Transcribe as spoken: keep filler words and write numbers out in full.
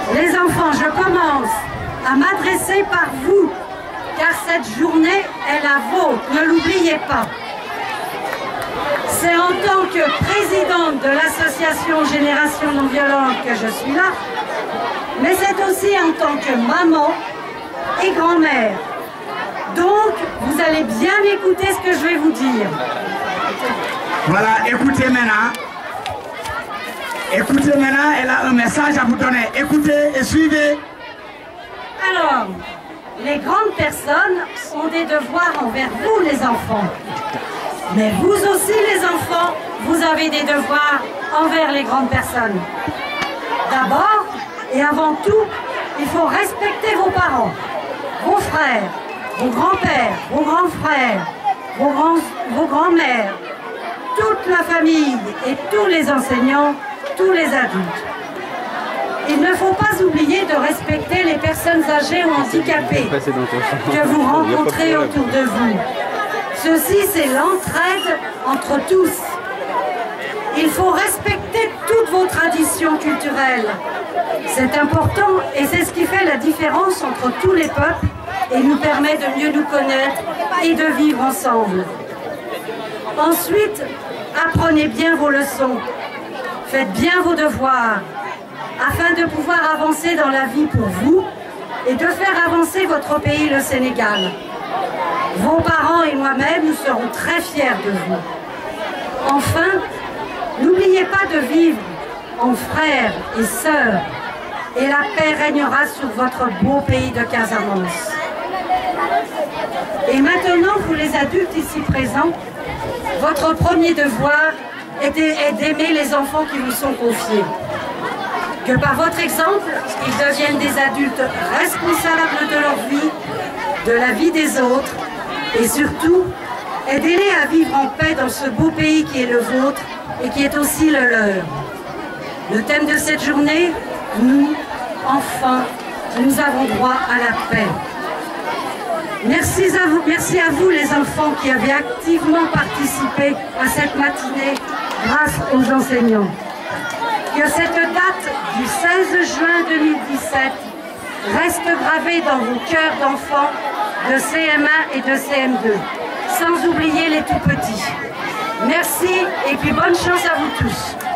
Les enfants, je commence à m'adresser par vous, car cette journée est la vôtre, ne l'oubliez pas. C'est en tant que présidente de l'association Génération Non Violente que je suis là, mais c'est aussi en tant que maman et grand-mère. Donc, vous allez bien écouter ce que je vais vous dire. Voilà, écoutez maintenant. Écoutez maintenant, elle a un message à vous donner. Écoutez et suivez. Alors, les grandes personnes ont des devoirs envers vous, les enfants. Mais vous aussi, les enfants, vous avez des devoirs envers les grandes personnes. D'abord, et avant tout, il faut respecter vos parents, vos frères, vos grands-pères, vos grands frères, vos grands, vos grands-mères, toute la famille et tous les enseignants, tous les adultes. Il ne faut pas oublier de respecter les personnes âgées ou handicapées que vous rencontrez autour de vous. Ceci, c'est l'entraide entre tous. Il faut respecter toutes vos traditions culturelles. C'est important et c'est ce qui fait la différence entre tous les peuples et nous permet de mieux nous connaître et de vivre ensemble. Ensuite, apprenez bien vos leçons. Faites bien vos devoirs afin de pouvoir avancer dans la vie pour vous et de faire avancer votre pays, le Sénégal. Vos parents et moi-même, nous serons très fiers de vous. Enfin, n'oubliez pas de vivre en frères et sœurs et la paix régnera sur votre beau pays de Casamance. Et maintenant, vous les adultes ici présents, votre premier devoir est d'aimer les enfants qui vous sont confiés. Que par votre exemple, ils deviennent des adultes responsables de leur vie, de la vie des autres, et surtout, aidez-les à vivre en paix dans ce beau pays qui est le vôtre et qui est aussi le leur. Le thème de cette journée, nous, enfants, nous avons droit à la paix. Merci à vous, merci à vous les enfants qui avez activement participé à cette matinée grâce aux enseignants. Que cette date du seize juin deux mille dix-sept reste gravée dans vos cœurs d'enfants de C M un et de C M deux, sans oublier les tout petits. Merci et puis bonne chance à vous tous.